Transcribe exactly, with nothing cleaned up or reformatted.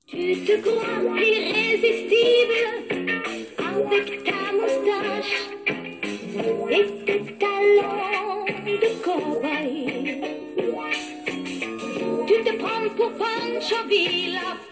Tu te crois irrésistible avec ta moustache et tes talons de cow-boy. Tu te prends pour Pancho Villa.